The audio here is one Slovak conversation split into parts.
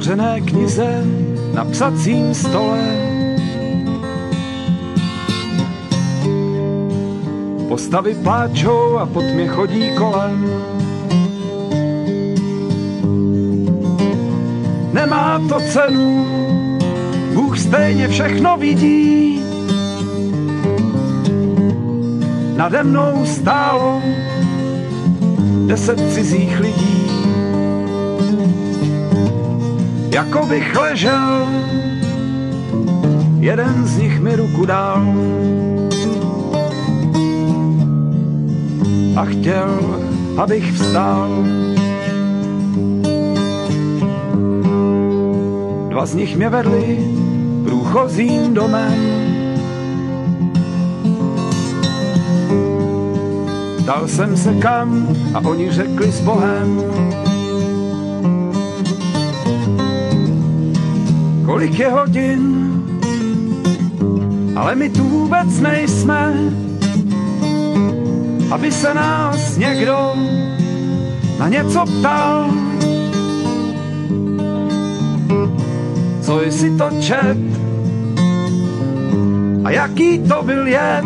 otevřené knize na psacím stole. Postavy pláčou a po tmě chodí kolem. Nemá to cenu, Bůh stejně všechno vidí. Nade mnou stálo 10 cizích lidí. Jako bych ležel, jeden z nich mi ruku dal a chtěl, abych vstal. Dva z nich mě vedli průchozím domem. Dal jsem se kam a oni řekli s Bohem. Kolik je hodin, ale my tu vůbec nejsme, aby se nás někdo na něco ptal. Co jsi to čet a jaký to byl jed?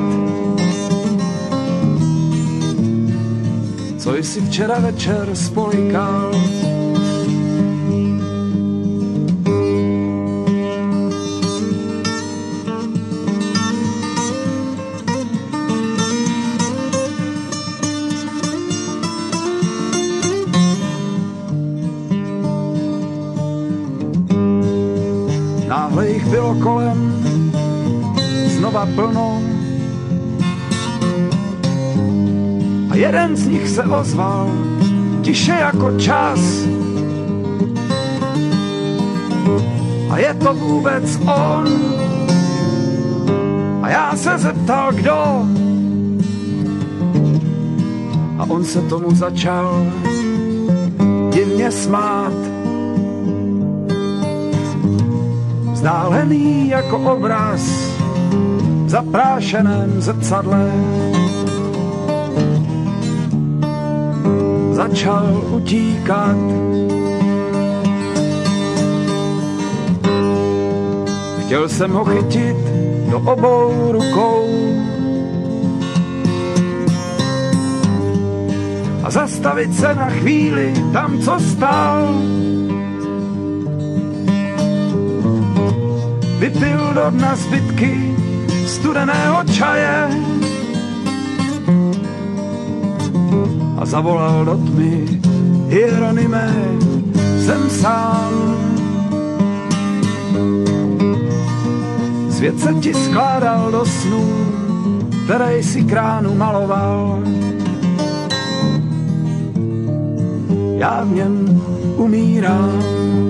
Co jsi včera večer spolikal? Náhle jich bylo kolem znova plno a jeden z nich se ozval tiše jako čas. A je to vůbec on? A já se zeptal, kdo? A on se tomu začal divně smát. Vzdálený jako obraz v zaprášeném zrcadle. Začal utíkat. Chtěl jsem ho chytit do obou rukou a zastavit se na chvíli tam, co stál. Vypil do dna zbytky studeného čaje a zavolal do tmy: Hieronyme, jsem sám. Svět se ti skládal do snů, které si kránu maloval. Já v něm umírám.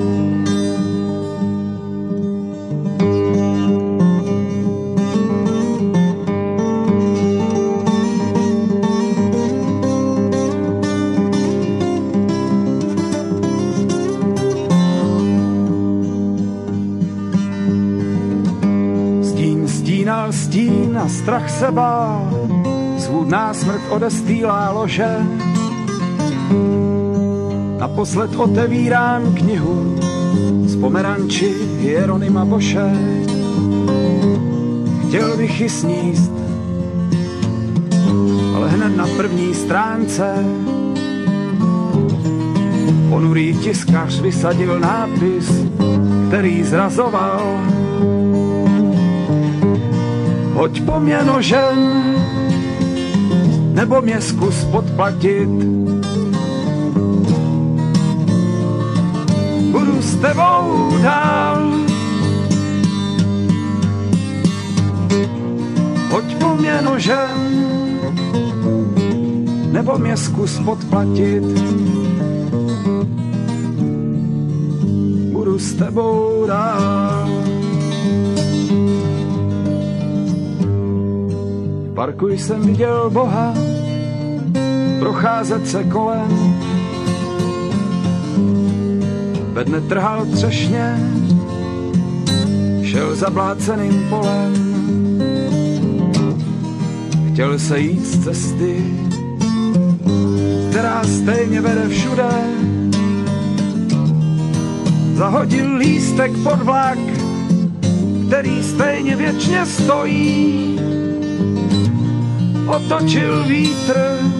Stín a strach se bál, svůdná smrt odestýlá lože. Naposled otevírám knihu z pomeranči Hieronyma Boše. Chtěl bych ji sníst, ale hned na první stránce ponurý tiskař vysadil nápis, který zrazoval: Hoď po mě nožem, nebo mě zkus podplatit. Budu s tebou dál. Hoď po mě nožem, nebo mě zkus podplatit. Budu s tebou dál. V parku jsem viděl Boha procházet se kolem. Ve dne trhal třešně, šel zabláceným polem. Chtěl se jít z cesty, která stejně vede všude. zahodil lístek pod vlak, který stejně věčně stojí. Otočil vítr,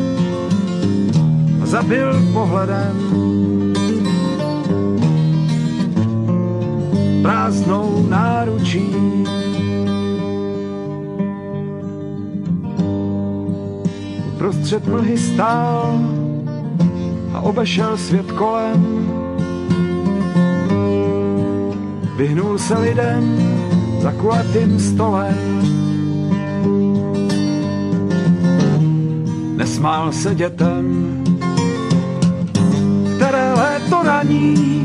zabil pohledem prázdnou náručí. Prostřed mlhy stál a obešel svět kolem. Vyhnul se lidem za kulatým stolem. Nesmál se dětem, které léto raní.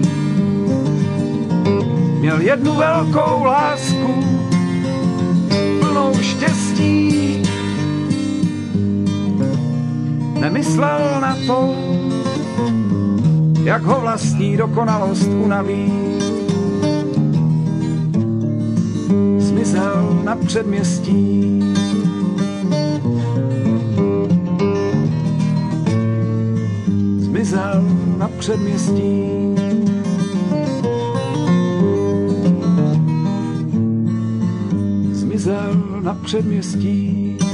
Měl jednu velkou lásku, plnou štěstí. Nemyslel na to, jak ho vlastní dokonalost unaví. Zmizel na předměstí. Zmizel na předměstí. Zmizel na předměstí.